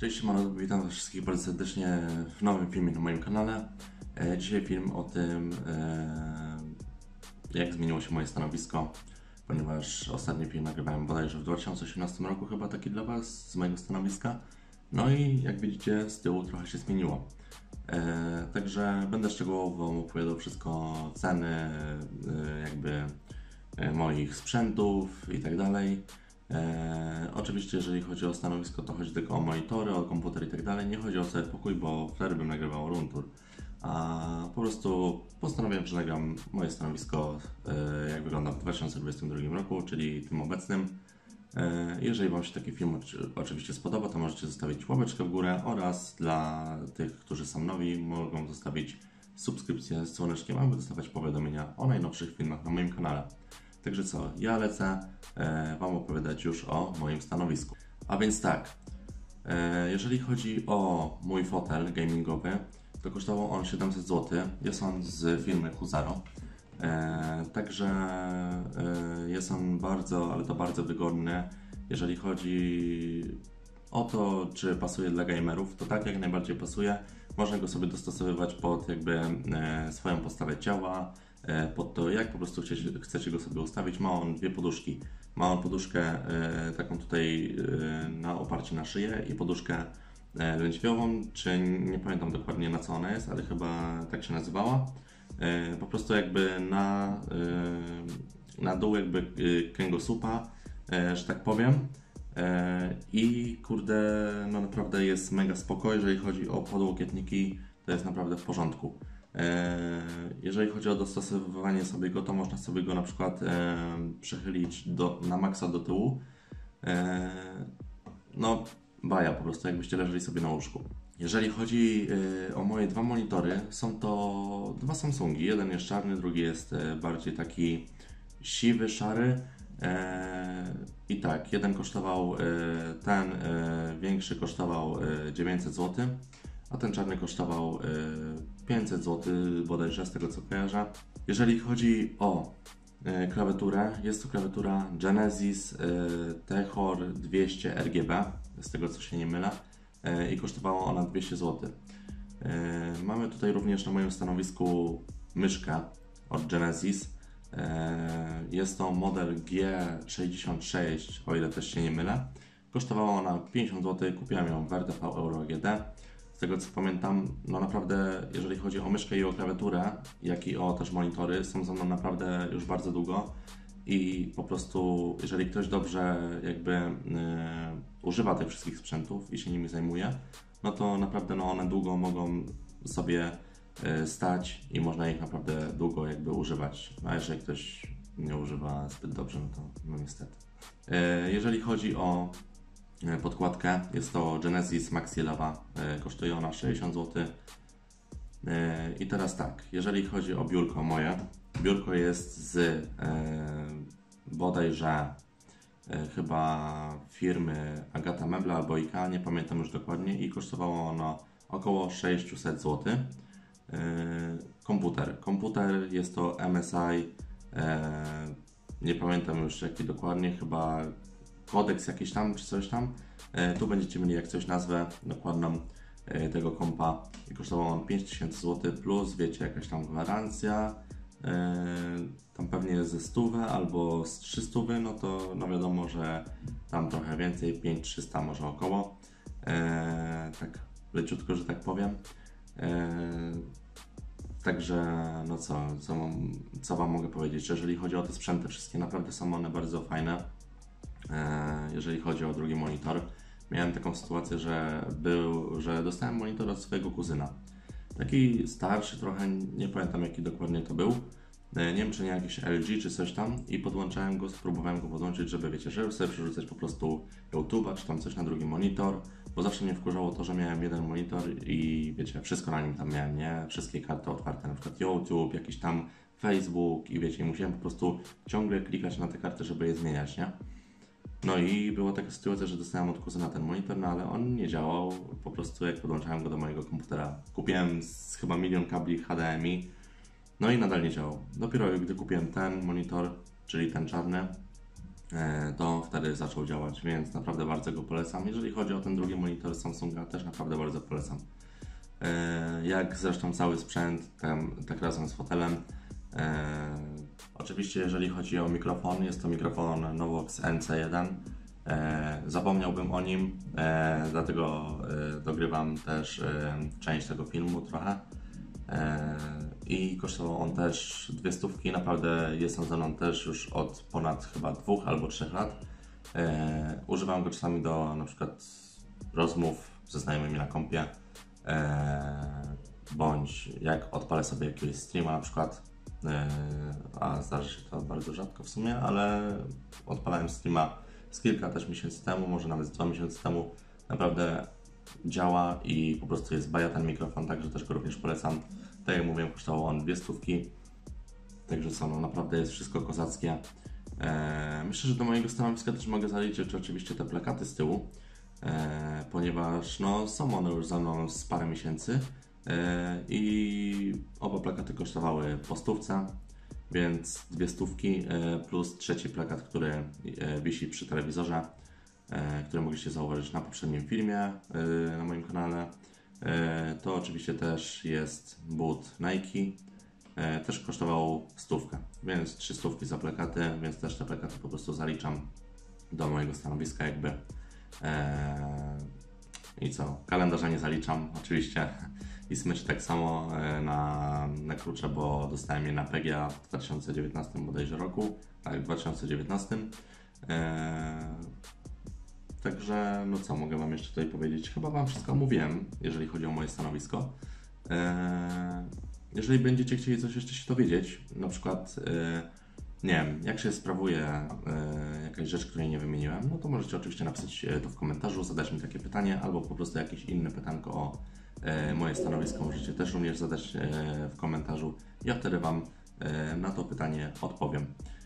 Cześć, siemano, witam was wszystkich bardzo serdecznie w nowym filmie na moim kanale. Dzisiaj film o tym, jak zmieniło się moje stanowisko, ponieważ ostatni film nagrywałem bodajże w 2018 roku, chyba taki dla was, z mojego stanowiska. No i jak widzicie, z tyłu trochę się zmieniło. Także będę szczegółowo opowiadał wszystko, ceny, moich sprzętów i tak dalej. Oczywiście jeżeli chodzi o stanowisko, to chodzi tylko o monitory, o komputer i tak dalej. Nie chodzi o cały pokój, bo wtedy bym nagrywał room tour. A po prostu postanowiłem, że nagram moje stanowisko, jak wygląda w 2022 roku, czyli tym obecnym. Jeżeli wam się taki film oczywiście spodoba, to możecie zostawić łapeczkę w górę oraz dla tych, którzy są nowi, mogą zostawić subskrypcję z dzwoneczkiem, aby dostawać powiadomienia o najnowszych filmach na moim kanale. Także co, ja lecę wam opowiadać już o moim stanowisku. A więc tak, jeżeli chodzi o mój fotel gamingowy, to kosztował on 700 zł. Jest on z firmy Huzaro. Także jest on bardzo, ale to bardzo wygodny. Jeżeli chodzi o to, czy pasuje dla gamerów, to tak, jak najbardziej pasuje. Można go sobie dostosowywać pod swoją postawę ciała, pod to, jak po prostu chcecie go sobie ustawić. Ma on dwie poduszki. Ma on poduszkę taką tutaj na oparcie na szyję i poduszkę lędźwiową, czy nie pamiętam dokładnie, na co ona jest, ale chyba tak się nazywała. Po prostu jakby na dół jakby kręgosłupa, że tak powiem. I kurde, no naprawdę jest mega spoko. Jeżeli chodzi o podłokietniki, to jest naprawdę w porządku. Jeżeli chodzi o dostosowywanie sobie go, to można sobie go na przykład przechylić na maksa do tyłu. No baja po prostu, jakbyście leżeli sobie na łóżku. Jeżeli chodzi o moje dwa monitory, są to dwa Samsungi. Jeden jest czarny, drugi jest bardziej taki siwy, szary. I tak, jeden kosztował, ten większy kosztował 900 zł, a ten czarny kosztował 500 zł bodajże, z tego co kojarzę. Jeżeli chodzi o klawiaturę, jest to klawiatura Genesis Techor 200 RGB, z tego co się nie mylę, i kosztowała ona 200 zł. Mamy tutaj również na moim stanowisku myszkę od Genesis. Jest to model G66, o ile też się nie mylę. Kosztowała ona 50 zł, kupiłem ją w RTV Euro AGD. Z tego co pamiętam, no naprawdę, jeżeli chodzi o myszkę i o klawiaturę, jak i o też monitory, są ze mną naprawdę już bardzo długo. I po prostu, jeżeli ktoś dobrze używa tych wszystkich sprzętów i się nimi zajmuje, no to naprawdę one długo mogą sobie stać i można ich naprawdę długo używać. A jeżeli ktoś nie używa zbyt dobrze, no to no niestety. Jeżeli chodzi o podkładkę, jest to Genesis Maxi Lava, kosztuje ona 60 zł. I teraz tak, jeżeli chodzi o biurko moje, biurko jest z bodajże chyba firmy Agata Mebla albo IKEA, nie pamiętam już dokładnie, i kosztowało ono około 600 zł. Komputer jest to MSI, nie pamiętam już jaki dokładnie, chyba Codex jakiś tam czy coś tam. Tu będziecie mieli jak coś nazwę dokładną tego kompa i kosztował on 5000 zł plus wiecie, jakaś tam gwarancja, tam pewnie jest ze 100 albo z 300, no to no wiadomo, że tam trochę więcej, 5300 może około, tak leciutko, że tak powiem. Także no co wam mogę powiedzieć, jeżeli chodzi o te sprzęty wszystkie, naprawdę są one bardzo fajne. Jeżeli chodzi o drugi monitor, miałem taką sytuację, że dostałem monitor od swojego kuzyna. Taki starszy trochę, nie pamiętam jaki dokładnie to był. Nie wiem, czy nie jakiś LG czy coś tam, i podłączałem go, spróbowałem go podłączyć, żeby wiecie, żeby sobie przerzucać po prostu YouTube'a czy tam coś na drugi monitor, bo zawsze mnie wkurzało to, że miałem jeden monitor i wiecie, wszystko na nim tam miałem, nie? Wszystkie karty otwarte, na przykład YouTube, jakiś tam Facebook i wiecie, musiałem po prostu ciągle klikać na te karty, żeby je zmieniać, nie? No i była taka sytuacja, że dostałem od kuzyna ten monitor, no ale on nie działał, po prostu jak podłączałem go do mojego komputera. Kupiłem chyba 1 000 000 kabli HDMI, no i nadal nie działał. Dopiero gdy kupiłem ten monitor, czyli ten czarny, to wtedy zaczął działać, więc naprawdę bardzo go polecam. Jeżeli chodzi o ten drugi monitor Samsunga, też naprawdę bardzo polecam. Jak zresztą cały sprzęt, tak razem z fotelem. Oczywiście jeżeli chodzi o mikrofon, jest to mikrofon Novox NC1. Zapomniałbym o nim, dlatego dogrywam też część tego filmu trochę. I kosztował on też 200, naprawdę jest on ze mną też już od ponad chyba 2 albo 3 lat. Używam go czasami do na przykład rozmów ze znajomymi na kompie, bądź jak odpalę sobie jakiegoś streama na przykład, a zdarzy się to bardzo rzadko w sumie, ale odpalałem streama z kilka też miesięcy temu, może nawet z 2 miesiące temu. Naprawdę działa i po prostu jest baja ten mikrofon, także też go również polecam. Tak jak mówiłem, kosztował on 200, także co, no naprawdę jest wszystko kozackie. Myślę, że do mojego stanowiska też mogę zaliczyć oczywiście te plakaty z tyłu, ponieważ no, są one już za mną z parę miesięcy i oba plakaty kosztowały po 100, więc 200 plus trzeci plakat, który wisi przy telewizorze, które mogliście zauważyć na poprzednim filmie na moim kanale. To oczywiście też jest but Nike, też kosztował 100, więc 300 za plakaty, więc też te plakaty po prostu zaliczam do mojego stanowiska jakby. I co? Kalendarza nie zaliczam oczywiście i smyczy tak samo na klucze, bo dostałem je na PGA w 2019 bodajże roku, tak, w 2019. Także, no co mogę Wam jeszcze tutaj powiedzieć? Chyba Wam wszystko mówiłem, jeżeli chodzi o moje stanowisko. Jeżeli będziecie chcieli coś jeszcze się dowiedzieć, na przykład, nie wiem, jak się sprawuje jakaś rzecz, której nie wymieniłem, no to możecie oczywiście napisać to w komentarzu, zadać mi takie pytanie, albo po prostu jakieś inne pytanko o moje stanowisko możecie też również zadać w komentarzu. Ja wtedy Wam na to pytanie odpowiem.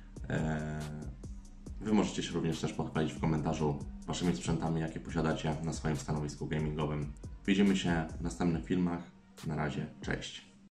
Wy możecie się również też pochwalić w komentarzu Waszymi sprzętami, jakie posiadacie na swoim stanowisku gamingowym. Widzimy się w następnych filmach. Na razie, cześć.